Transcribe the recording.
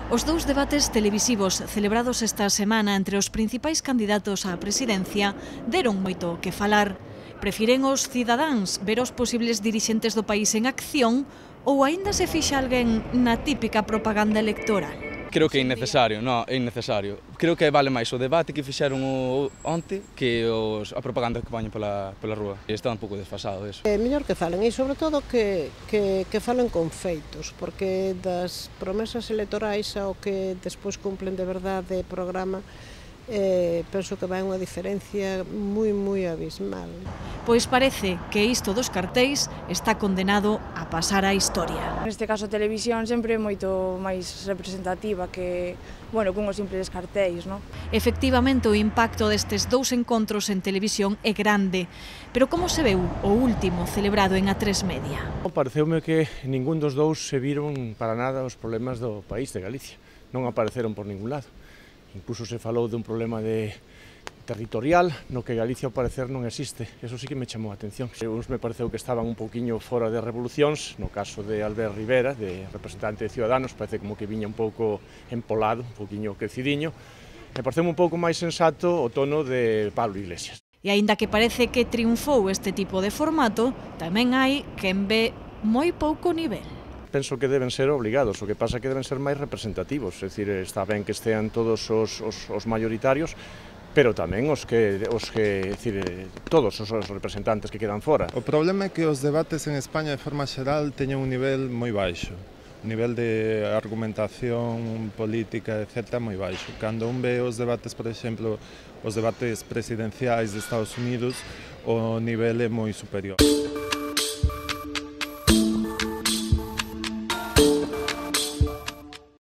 Os dous debates televisivos celebrados esta semana entre os principais candidatos á presidencia deron moito que falar. Prefiren os cidadáns ver os posibles dirixentes do país en acción ou aínda se fixa alguén na típica propaganda electoral? Creo que é innecesario, non, é innecesario. Creo que vale máis o debate que fixeron onte que a propaganda que poñen pola rúa. Está un pouco desfasado eso. É mellor que falen e, sobre todo, que falen con feitos, porque das promesas electorais ao que despois cumplen de verdade o programa, penso que vai unha diferencia moi abismal. Pois parece que isto dos cartéis está condenado a pasar á historia. Neste caso a televisión sempre é moito máis representativa que, cunhos simples cartéis, non? Efectivamente, o impacto destes dous encontros en televisión é grande, pero como se veu o último celebrado en A3 Media? Pareceume que ningún dos dous se viron para nada os problemas do país de Galicia. Non apareceron por ningún lado. Incluso se falou dun problema territorial no que Galicia ao parecer non existe. Eso sí que me chamou a atención. Uns me pareceu que estaban un pouquiño fora de revolucións, no caso de Albert Rivera, de representante de Ciudadanos, parece como que viña un pouco empolado, un pouquiño crecidiño. Me pareceu un pouco máis sensato o tono de Pablo Iglesias. E aínda que parece que triunfou este tipo de formato, tamén hai quen ve moi pouco nivel. Penso que deben ser obligados, o que pasa é que deben ser máis representativos, é dicir, está ben que estean todos os maioritarios, pero tamén todos os representantes que quedan fora. O problema é que os debates en España de forma xeral teñen un nivel moi baixo, un nivel de argumentación política, etc., moi baixo. Cando un ve os debates, por exemplo, os debates presidenciais de Estados Unidos, o nivel é moi superior.